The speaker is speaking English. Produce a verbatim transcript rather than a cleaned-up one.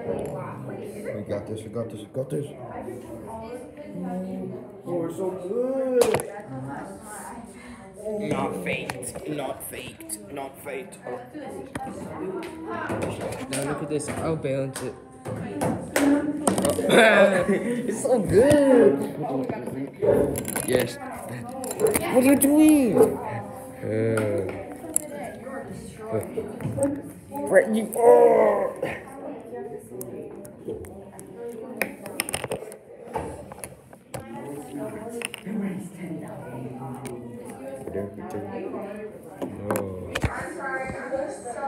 We got this, we got this, we got this. Oh, we're so good. Not faked, not faked, not faked. Now look at this, I'll balance it. It's so good. Yes. What are you doing? Uh, Brett, you. Oh. no.